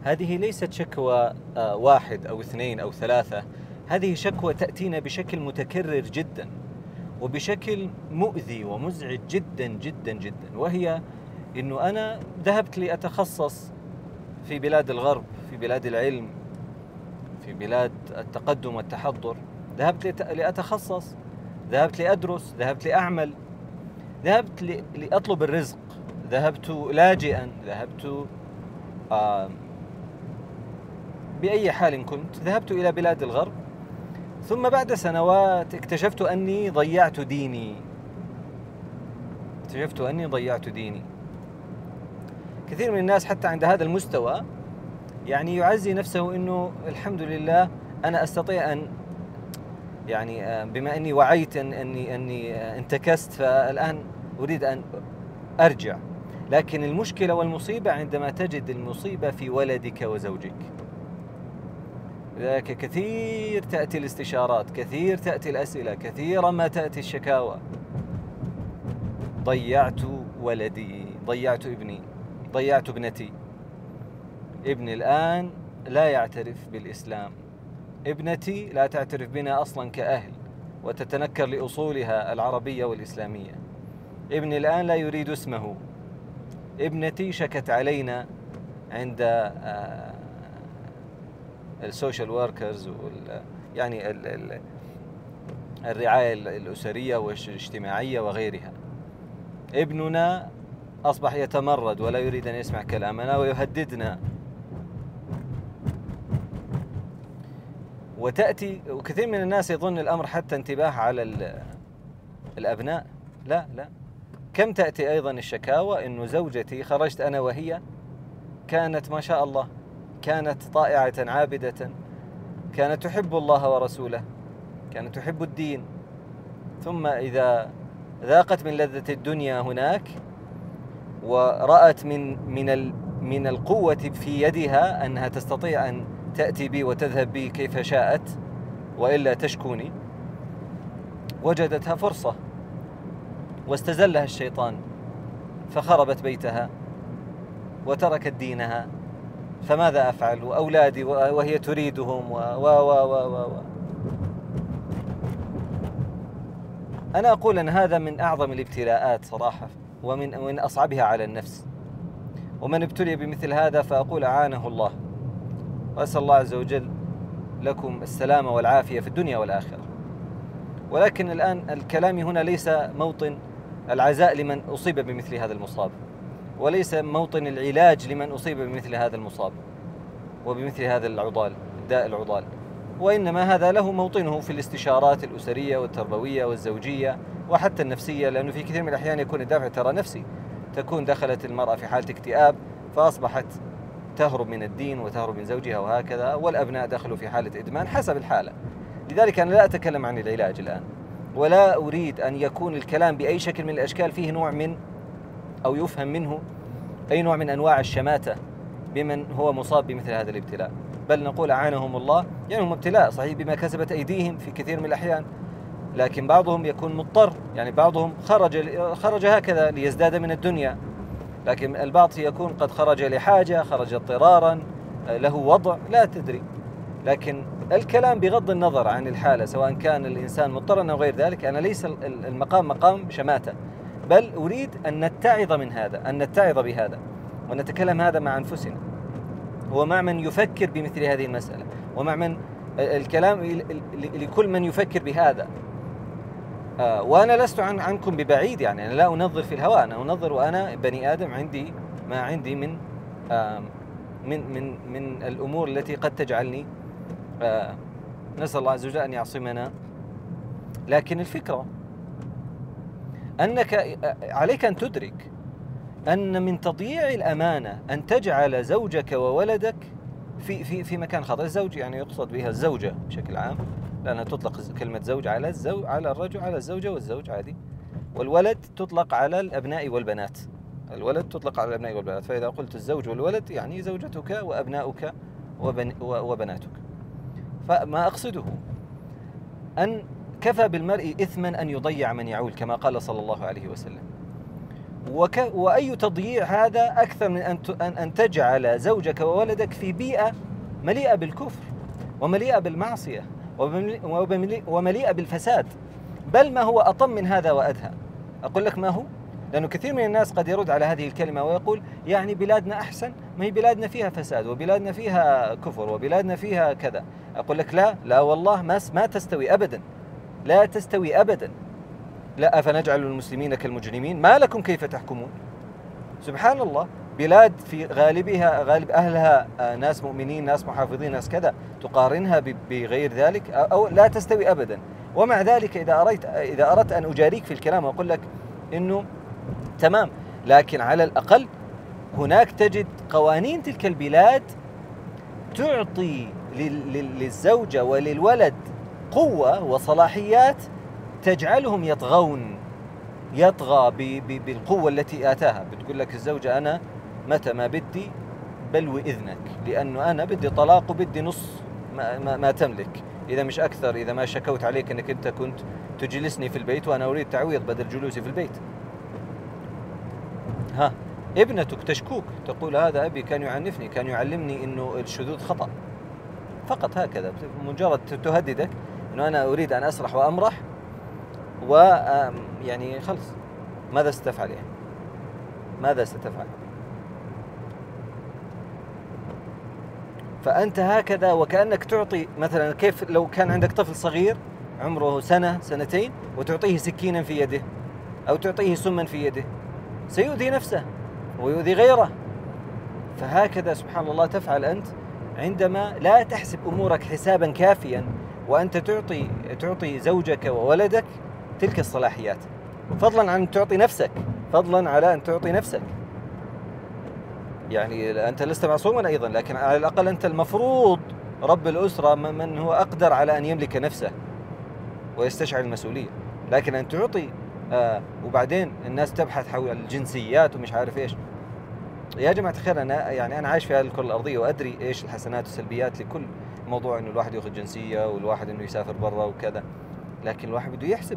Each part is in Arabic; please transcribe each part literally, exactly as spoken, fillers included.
هذه ليست شكوى واحد أو اثنين أو ثلاثة، هذه شكوى تأتينا بشكل متكرر جدا وبشكل مؤذي ومزعج جدا جدا جدا، وهي إنه أنا ذهبت لأتخصص في بلاد الغرب، في بلاد العلم، في بلاد التقدم والتحضر، ذهبت لأتخصص، ذهبت لأدرس، ذهبت لأعمل، ذهبت لأطلب الرزق، ذهبت لاجئا، ذهبت آه بأي حال كنت، ذهبت إلى بلاد الغرب، ثم بعد سنوات اكتشفت أني ضيعت ديني اكتشفت أني ضيعت ديني. كثير من الناس حتى عند هذا المستوى يعني يعزي نفسه إنه الحمد لله أنا أستطيع أن يعني بما أني وعيت أن أني أني انتكست، فالآن أريد أن أرجع. لكن المشكلة والمصيبة عندما تجد المصيبة في ولدك وزوجك. لذلك كثير تأتي الاستشارات، كثير تأتي الأسئلة، كثيرا ما تأتي الشكاوى: ضيعت ولدي، ضيعت ابني، ضيعت ابنتي. ابني الآن لا يعترف بالإسلام، ابنتي لا تعترف بنا أصلا كأهل وتتنكر لأصولها العربية والإسلامية. ابني الآن لا يريد اسمه. ابنتي شكت علينا عند السوشيال وركرز يعني ال ال الرعاية الأسرية والاجتماعية وغيرها. ابننا أصبح يتمرد ولا يريد أن يسمع كلامنا ويهددنا. وتأتي وكثير من الناس يظن الأمر حتى انتباه على الأبناء. لا لا، كم تأتي أيضا الشكاوى إنه زوجتي خرجت أنا وهي كانت ما شاء الله، كانت طائعة عابدة، كانت تحب الله ورسوله، كانت تحب الدين، ثم إذا ذاقت من لذة الدنيا هناك ورأت من من من القوة في يدها أنها تستطيع أن تأتي بي وتذهب بي كيف شاءت وإلا تشكوني، وجدتها فرصة واستزلها الشيطان فخربت بيتها وتركت دينها. فماذا أفعل وأولادي وهي تريدهم و و و و و أنا أقول أن هذا من أعظم الابتلاءات صراحة، ومن من أصعبها على النفس. ومن ابتلي بمثل هذا فأقول أعانه الله، وأسأل الله عز وجل لكم السلامة والعافية في الدنيا والآخرة. ولكن الآن الكلام هنا ليس موطن العزاء لمن أصيب بمثل هذا المصاب، وليس موطن العلاج لمن أصيب بمثل هذا المصاب وبمثل هذا العضال، الداء العضال، وإنما هذا له موطنه في الاستشارات الأسرية والتربوية والزوجية وحتى النفسية، لأنه في كثير من الأحيان يكون الدافع ترى نفسي. تكون دخلت المرأة في حالة اكتئاب فأصبحت تهرب من الدين وتهرب من زوجها وهكذا، والأبناء دخلوا في حالة إدمان حسب الحالة. لذلك أنا لا أتكلم عن العلاج الآن، ولا أريد أن يكون الكلام بأي شكل من الأشكال فيه نوع من أو يفهم منه أي نوع من أنواع الشماتة بمن هو مصاب بمثل هذا الابتلاء، بل نقول أعانهم الله. يعني هم ابتلاء صحيح بما كسبت أيديهم في كثير من الأحيان، لكن بعضهم يكون مضطر، يعني بعضهم خرج خرج هكذا ليزداد من الدنيا، لكن البعض يكون قد خرج لحاجة، خرج اضطرارا، له وضع لا تدري. لكن الكلام بغض النظر عن الحالة سواء كان الإنسان مضطرا أو غير ذلك، أنا ليس المقام مقام شماتة، بل أريد أن نتعظ من هذا، أن نتعظ بهذا ونتكلم هذا مع أنفسنا ومع من يفكر بمثل هذه المسألة، ومع من الكلام لكل من يفكر بهذا. آه وأنا لست عن عنكم ببعيد، يعني أنا لا أنظر في الهواء، أنا أنظر وأنا بني آدم عندي ما عندي من آه من من من الأمور التي قد تجعلني آه نسأل الله عز وجل أن يعصمنا. لكن الفكرة أنك عليك أن تدرك أن من تضييع الأمانة أن تجعل زوجك وولدك في في في مكان خطر. الزوج يعني يقصد بها الزوجة بشكل عام، لأنها تطلق كلمة زوج على الزوج على الرجل على الزوجة والزوج عادي، والولد تطلق على الأبناء والبنات. الولد تطلق على الأبناء والبنات، فإذا قلت الزوج والولد يعني زوجتك وأبناؤك وبن وبناتك. فما أقصده أن كفى بالمرء إثما أن يضيع من يعول كما قال صلى الله عليه وسلم. وك وأي تضييع هذا أكثر من أن أن تجعل زوجك وولدك في بيئة مليئة بالكفر ومليئة بالمعصية ومليئة بالفساد، بل ما هو أطم من هذا وأدهى. أقول لك ما هو، لأنه كثير من الناس قد يرد على هذه الكلمة ويقول يعني بلادنا أحسن، ما هي بلادنا فيها فساد وبلادنا فيها كفر وبلادنا فيها كذا. أقول لك لا لا والله ما ما تستوي أبدا، لا تستوي أبدا. لا أفنجعل المسلمين كالمجرمين ما لكم كيف تحكمون. سبحان الله، بلاد في غالبها غالب أهلها ناس مؤمنين ناس محافظين ناس كذا، تقارنها بغير ذلك أو لا تستوي أبدا. ومع ذلك إذا أردت إذا أردت أن أجاريك في الكلام وأقول لك إنه تمام، لكن على الأقل هناك تجد قوانين تلك البلاد تعطي للزوجة وللولد قوة وصلاحيات تجعلهم يطغون، يطغى بالقوة التي آتاها. بتقول لك الزوجة أنا متى ما بدي بلوي إذنك، لأنه أنا بدي طلاق وبدي نص ما, ما, ما تملك، إذا مش أكثر، إذا ما شكوت عليك أنك أنت كنت تجلسني في البيت وأنا أريد تعويض بدل جلوسي في البيت. ها ابنتك تشكوك تقول هذا أبي كان يعنفني، كان يعلمني أنه الشذوذ خطأ، فقط هكذا، مجرد تهددك أنه أنا أريد أن أسرح وأمرح، و يعني خلص ماذا ستفعل يعني؟ ماذا ستفعل؟ فأنت هكذا وكأنك تعطي مثلا، كيف لو كان عندك طفل صغير عمره سنة سنتين وتعطيه سكينا في يده أو تعطيه سما في يده، سيؤذي نفسه ويؤذي غيره. فهكذا سبحان الله تفعل أنت عندما لا تحسب أمورك حسابا كافيا، وأنت تعطي تعطي زوجك وولدك تلك الصلاحيات، فضلا عن أن تعطي نفسك، فضلا على أن تعطي نفسك. يعني أنت لست معصوما أيضا، لكن على الأقل أنت المفروض رب الأسرة من هو أقدر على أن يملك نفسه ويستشعر المسؤولية. لكن أن تعطي آه وبعدين الناس تبحث حول الجنسيات ومش عارف إيش. يا جماعة الخير، أنا يعني أنا عايش في هذه الكرة الأرضية وأدري إيش الحسنات والسلبيات لكل موضوع، إنه الواحد يأخذ جنسية والواحد إنه يسافر برا وكذا، لكن الواحد بده يحسب.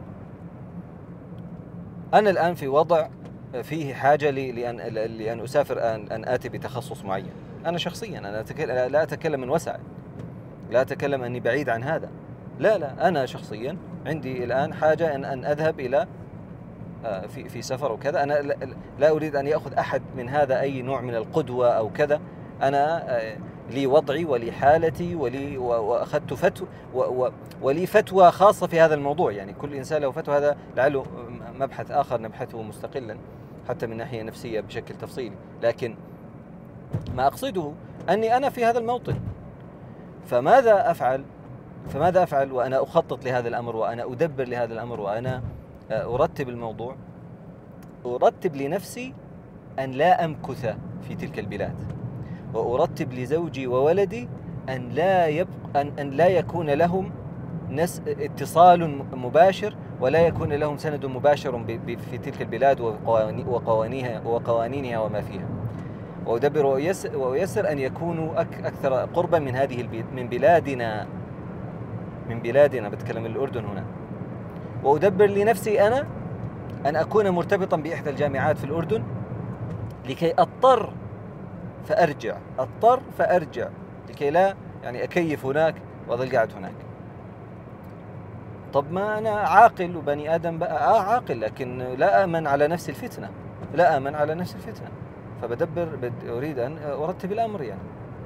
أنا الآن في وضع فيه حاجة لي لأن لأن أسافر أن أن آتي بتخصص معين. أنا شخصيا أنا لا أتكلم من وسع، لا أتكلم أني بعيد عن هذا، لا لا أنا شخصيا عندي الآن حاجة أن أن أذهب إلى في في سفر وكذا. أنا لا أريد أن يأخذ أحد من هذا أي نوع من القدوة أو كذا. أنا لي وضعي ولي حالتي ولي وأخذت فتوى ولي فتوى خاصة في هذا الموضوع. يعني كل إنسان له فتوى، هذا لعله مبحث آخر نبحثه مستقلا حتى من ناحية نفسية بشكل تفصيلي. لكن ما أقصده أني أنا في هذا الموطن، فماذا أفعل؟ فماذا أفعل وأنا أخطط لهذا الأمر وأنا أدبر لهذا الأمر وأنا أرتب الموضوع؟ أرتب لنفسي أن لا أمكث في تلك البلاد، وأرتب لزوجي وولدي أن لا يبق أن, أن لا يكون لهم نس اتصال مباشر ولا يكون لهم سند مباشر في تلك البلاد وقوانينها وقوانينها وما فيها. وأدبر وأيسر, وأيسر أن يكونوا أك أكثر قربا من هذه البلاد، من بلادنا من بلادنا بتكلم الأردن هنا. وأدبر لنفسي أنا أن أكون مرتبطا بإحدى الجامعات في الأردن لكي أضطر فأرجع أضطر فأرجع لكي لا يعني أكيف هناك وأظل قاعد هناك. طب ما أنا عاقل وبني آدم بقى آه عاقل، لكن لا آمن على نفس الفتنة، لا آمن على نفس الفتنة، فبدبر بد أريد أن أرتب الأمر. يعني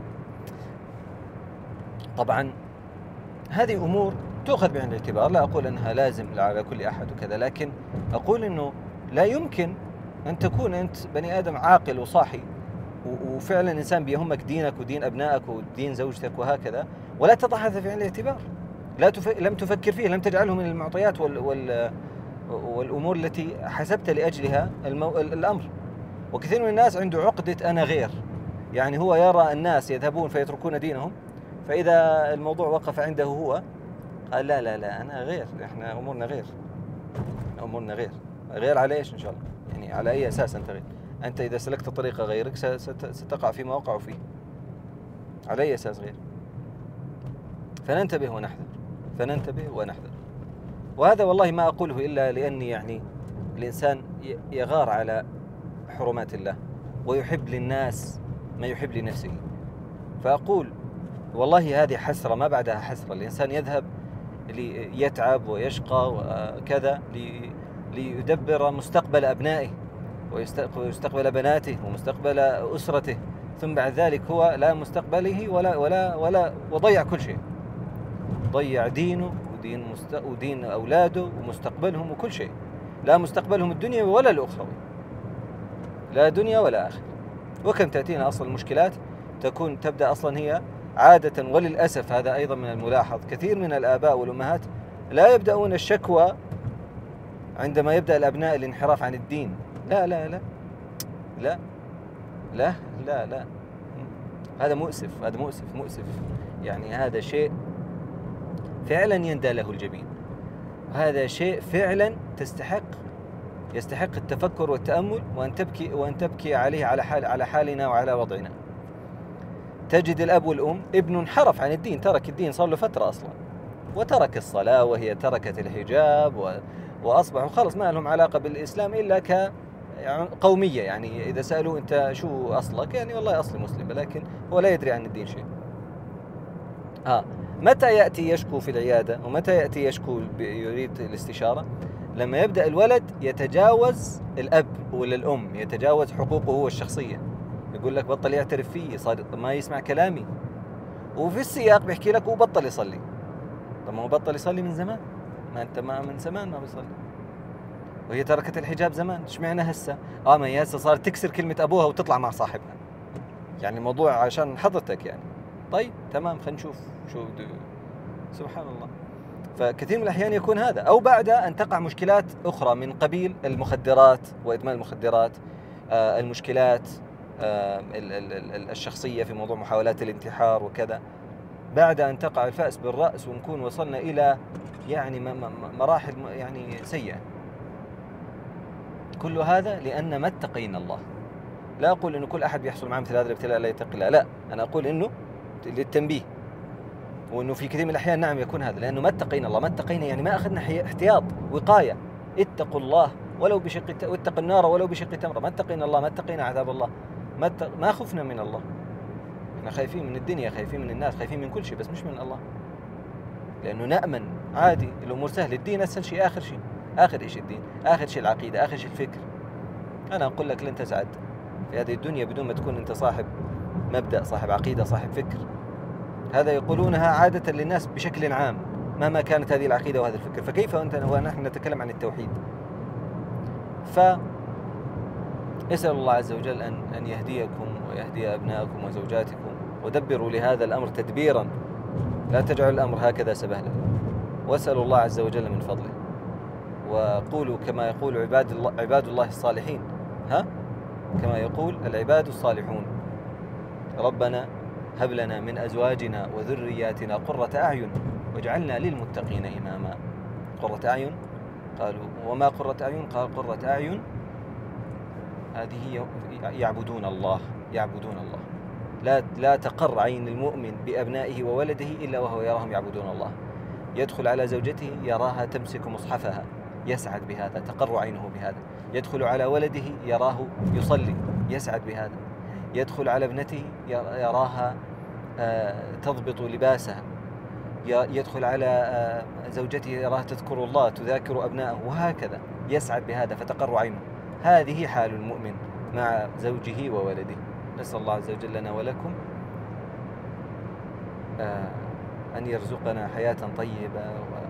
طبعا هذه أمور تؤخذ بعين الاعتبار، لا أقول أنها لازم على كل أحد وكذا، لكن أقول أنه لا يمكن أن تكون أنت بني آدم عاقل وصاحي وفعلا إنسان بيهمك دينك ودين أبنائك ودين زوجتك وهكذا، ولا تضع هذا في عين الاعتبار، لا تف... لم تفكر فيه، لم تجعله من المعطيات وال... وال... والأمور التي حسبت لأجلها المو... الأمر. وكثير من الناس عنده عقدة أنا غير، يعني هو يرى الناس يذهبون فيتركون دينهم، فإذا الموضوع وقف عنده هو قال لا لا لا أنا غير، إحنا أمورنا غير، أمورنا غير. غير على إيش إن شاء الله؟ يعني على أي أساس أنت غير؟ أنت إذا سلكت طريقة غيرك ستقع فيما وقعوا فيه، على أي أساس غير؟ فننتبه ونحذر، فننتبه ونحذر. وهذا والله ما أقوله إلا لأني يعني الإنسان يغار على حرمات الله ويحب للناس ما يحب لنفسه. فأقول والله هذه حسرة ما بعدها حسرة. الإنسان يذهب ليتعب ويشقى وكذا ليدبر مستقبل أبنائه ويستقبل بناته ومستقبل أسرته، ثم بعد ذلك هو لا مستقبله ولا ولا ولا وضيع كل شيء، ضيع دينه ودين مست... ودين أولاده ومستقبلهم وكل شيء، لا مستقبلهم الدنيا ولا الأخروي، لا دنيا ولا آخرة. وكم تأتينا أصلا المشكلات تكون تبدأ أصلا هي عادة، وللأسف هذا أيضا من الملاحظ، كثير من الآباء والأمهات لا يبدأون الشكوى عندما يبدأ الأبناء الانحراف عن الدين. لا لا لا لا لا لا لا هذا مؤسف، هذا مؤسف مؤسف يعني هذا شيء فعلا يندى له الجبين، وهذا شيء فعلا تستحق يستحق التفكر والتأمل، وأن تبكي وأن تبكي عليه على حال على حالنا وعلى وضعنا. تجد الأب والأم ابنه انحرف عن الدين، ترك الدين صار له فترة أصلا، وترك الصلاة وهي تركت الحجاب و... وأصبحوا خلص ما لهم علاقة بالإسلام إلا كقومية. يعني إذا سألوا أنت شو أصلك، يعني والله أصلي مسلم، لكن هو لا يدري عن الدين شيء. آه متى يأتي يشكو في العيادة ومتى يأتي يشكو يريد الاستشارة؟ لما يبدأ الولد يتجاوز الأب ولا الأم، يتجاوز حقوقه هو الشخصية، يقول لك بطل يعترف فيه، صار ما يسمع كلامي، وفي السياق بيحكي لك وبطل يصلي. طب ما هو بطل يصلي من زمان، ما أنت ما من زمان ما بيصلي، وهي تركت الحجاب زمان، اشمعنى هسه؟ اه ما هي هسه صارت تكسر كلمة أبوها وتطلع مع صاحبها، يعني الموضوع عشان حضرتك يعني. طيب تمام خلينا نشوف شو دو. سبحان الله. فكثير من الأحيان يكون هذا، أو بعد أن تقع مشكلات أخرى من قبيل المخدرات وإدمان المخدرات، آه المشكلات آه الشخصية في موضوع محاولات الانتحار وكذا، بعد أن تقع الفأس بالرأس ونكون وصلنا إلى يعني مراحل يعني سيئة. كل هذا لأن ما اتقينا الله. لا أقول إنه كل أحد بيحصل معه مثل هذا الابتلاء لا يتقي الله، لا، أنا أقول إنه للتنبيه، وإنه في كثير من الأحيان نعم يكون هذا لأنه ما اتقينا الله. ما اتقينا يعني ما أخذنا احتياط وقاية. اتقوا الله ولو بشق، واتقوا النار ولو بشق تمرة. ما اتقينا الله، ما اتقينا عذاب الله، ما اتق... ما خفنا من الله. احنا خايفين من الدنيا، خايفين من الناس، خايفين من كل شيء، بس مش من الله، لأنه نأمن عادي، الأمور سهلة. الدين أسهل شيء، آخر شيء، آخر شيء الدين، آخر شيء العقيدة، آخر شيء الفكر. أنا أقول لك لن تسعد في هذه الدنيا بدون ما تكون أنت صاحب مبدأ، صاحب عقيدة، صاحب فكر. هذا يقولونها عادة للناس بشكل عام مهما كانت هذه العقيدة وهذا الفكر، فكيف أنت ونحن نتكلم عن التوحيد؟ فأسأل الله عز وجل أن أن يهديكم ويهدي أبنائكم وزوجاتكم، ودبروا لهذا الأمر تدبيرا، لا تجعلوا الأمر هكذا سبهلا، واسألوا الله عز وجل من فضله. وقولوا كما يقول عباد الله عباد الله الصالحين، ها كما يقول العباد الصالحون: ربنا هب لنا من أزواجنا وذرياتنا قرة أعين واجعلنا للمتقين إماما. قرة أعين، قالوا وما قرة أعين؟ قال قرة أعين هذه يعبدون الله، يعبدون الله. لا لا تقر عين المؤمن بأبنائه وولده إلا وهو يراهم يعبدون الله. يدخل على زوجته يراها تمسك مصحفها، يسعد بهذا، تقر عينه بهذا. يدخل على ولده يراه يصلي، يسعد بهذا. يدخل على ابنته يراها تضبط لباسها. يدخل على زوجته يراها تذكر الله، تذاكر أبنائه، وهكذا يسعد بهذا فتقر عينه. هذه حال المؤمن مع زوجه وولده. نسأل الله عز وجل لنا ولكم أن يرزقنا حياة طيبة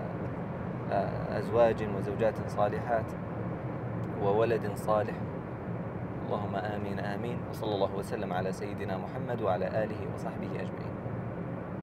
وأزواج وزوجات صالحات وولد صالح. اللهم آمين آمين. وصلى الله وسلم على سيدنا محمد وعلى آله وصحبه أجمعين.